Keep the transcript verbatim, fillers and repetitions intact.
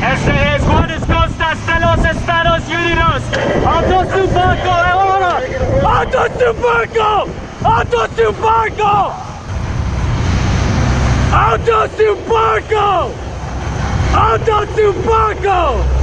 Este es Juanes Costas de los Estados Unidos. ¡Auto su barco ahora! ¡Auto su barco! ¡Auto su barco! ¡Auto su barco! ¡Auto su barco!